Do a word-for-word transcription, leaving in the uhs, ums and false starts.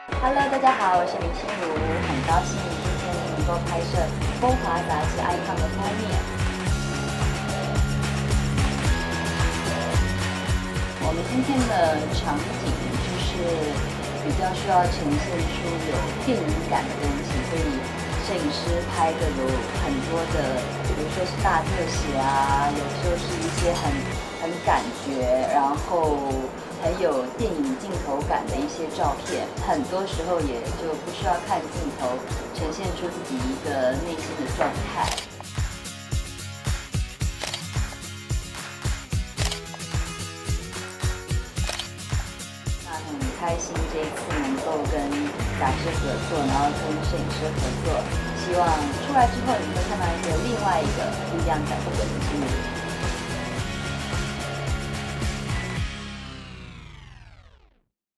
Hello，大家好，我是林心如，很高兴今天能够拍摄《风华》杂志 Icon 的封面。我们今天的场景就是比较需要呈现出有电影感的东西，所以摄影师拍的有很多的，比如说是大特写啊，有时候是一些很很感觉，然后很有电影镜头感的一些照片，很多时候也就不需要看镜头，呈现出自己一个内心的状态。那很开心这一次能够跟杂志合作，然后跟摄影师合作，希望出来之后你会看到一个另外一个不一样感觉的林心如。